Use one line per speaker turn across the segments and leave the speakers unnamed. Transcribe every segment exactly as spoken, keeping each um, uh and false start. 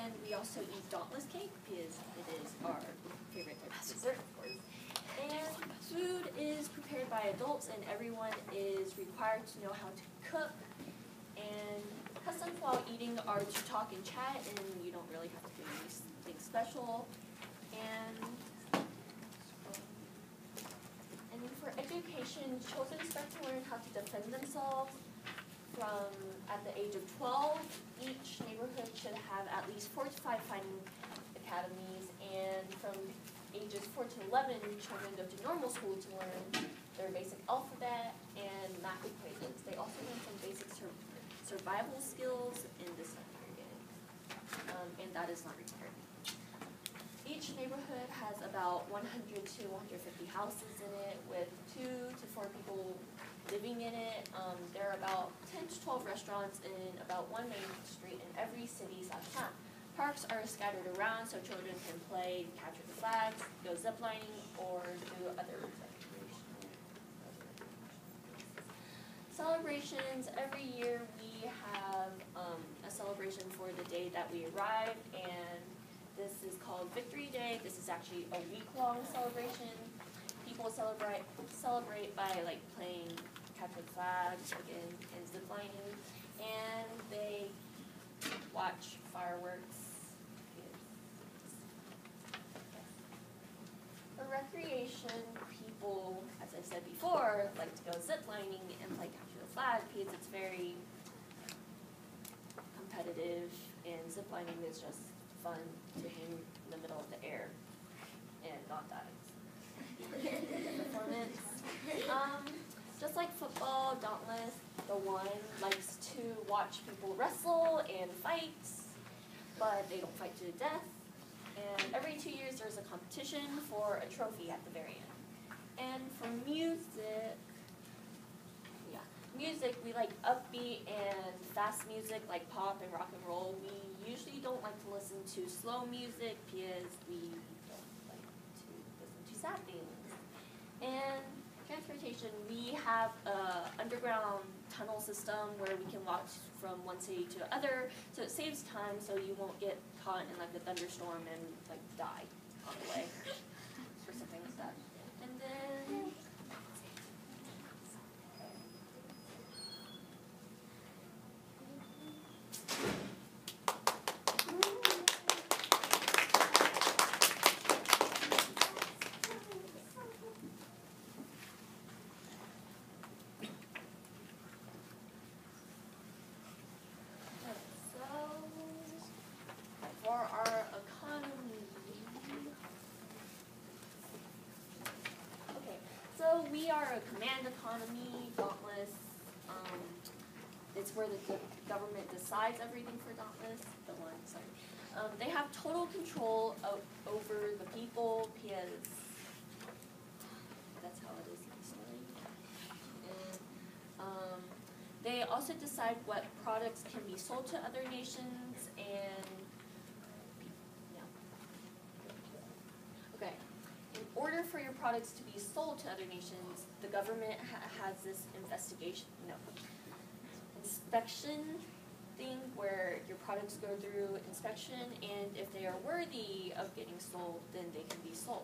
And we also eat Dauntless cake because it is our favorite type of dessert, of course. And food is prepared by adults, and everyone is required to know how to cook. And customs while eating are to talk and chat, and you don't really have to do anything special. And and for education, children start to learn how to defend themselves from at the age of twelve. Each neighborhood should have at least four to five fighting academies, and from ages four to eleven, children go to normal school to learn their basic alphabet and math equations. They also learn some basic sur survival skills in this time period, um, and that is not required. Each neighborhood has about one hundred to one hundred fifty houses in it with two to four people living in it. Um, there are about ten to twelve restaurants in about one main street in every city slash town. Parks are scattered around so children can play, capture the flags, go ziplining, or do other recreational celebrations. Every year we have um, a celebration for the day that we arrived, and this is called Victory Day. This is actually a week-long celebration. People celebrate celebrate by like playing capture the flags again and ziplining, and they watch fireworks. For recreation, people, as I said before, like to go ziplining and play capture the flag because it's very competitive, and ziplining is just fun to hang in the middle of the air and not die. Performance. Um, just like football, Dauntless, the one likes to watch people wrestle and fight, but they don't fight to the death. And every two years there's a competition for a trophy at the very end. And for music, yeah, music, we like upbeat and fast music like pop and rock and roll. We usually don't like to listen to slow music because we don't like to listen to sad things. And transportation, we have a underground tunnel system where we can walk from one city to the other, so it saves time so you won't get caught in like a thunderstorm and like die on the way or something like that. And then for our economy. Okay, so we are a command economy, Dauntless. Um, it's where the government decides everything for Dauntless. The one, sorry. Um, they have total control of, over the people because that's how it is usually. And um, they also decide what products can be sold to other nations and Okay. In order for your products to be sold to other nations, the government ha has this investigation, no, inspection thing where your products go through inspection, and if they are worthy of getting sold, then they can be sold.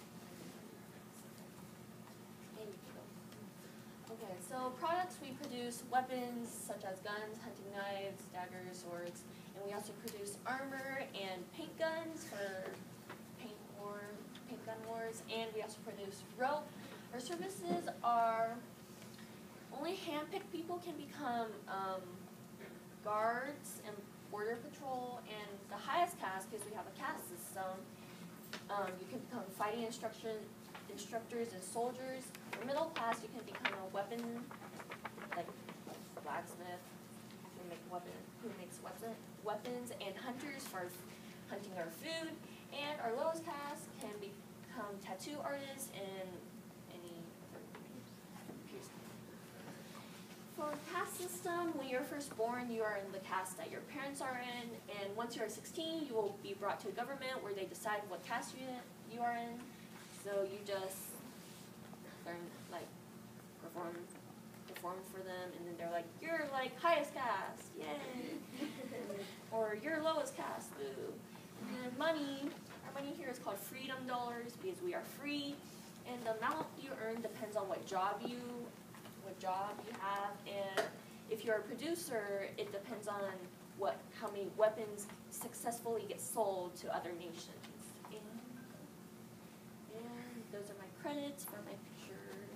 Okay, so products we produce weapons such as guns, hunting knives, daggers, swords, and we also produce armor and paint guns for paint war. Paint gun wars, and we also produce rope. Our services are only hand-picked people can become um, guards and border patrol, and the highest caste, because we have a caste system, um, you can become fighting instruction instructors and soldiers. For middle class, you can become a weapon, like blacksmith, who make weapon, who makes weapon, weapons, and hunters for hunting our food. And our lowest caste can become tattoo artists and any piercing. For caste system, when you're first born, you are in the caste that your parents are in, and once you are sixteen, you will be brought to a government where they decide what caste you, you are in. So you just learn, like, perform, perform for them, and then they're like, you're like highest caste, yay, or you're lowest caste, boo. And then money, our money here is called freedom dollars because we are free, and the amount you earn depends on what job you, what job you have, and if you're a producer, it depends on what, how many weapons successfully get sold to other nations. And, and those are my credits for my pictures.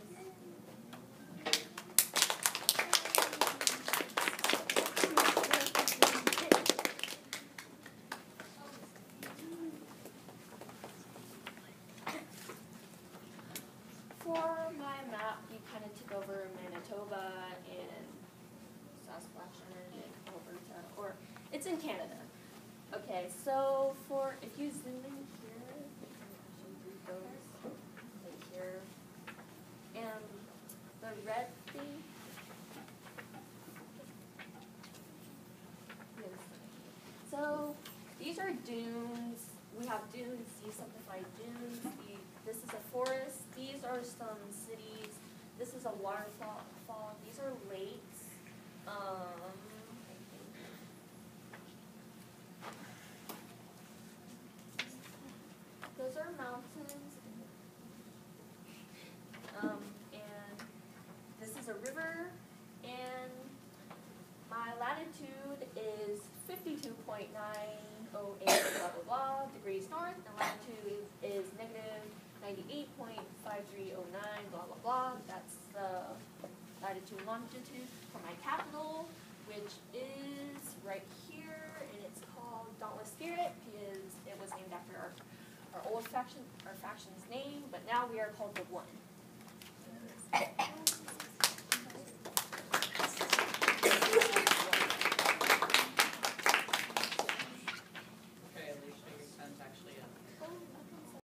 For my map, you kind of took over Manitoba and Saskatchewan and Alberta, or it's in Canada. Okay, so for, if you zoom in here, I can actually read those right here. And the red thing, so these are dunes. We have dunes, these simplified dunes. The, this is a forest. These are some cities. This is a waterfall. Fall. These are lakes. Um, those are mountains. Um, and this is a river. And my latitude is fifty-two point nine oh eight blah blah blah degrees north, and latitude is negative ninety-eight point five three oh nine blah blah blah. That's the latitude and longitude for my capital, which is right here, and it's called Dauntless Spirit because it was named after our, our old faction, our faction's name, but now we are called the One.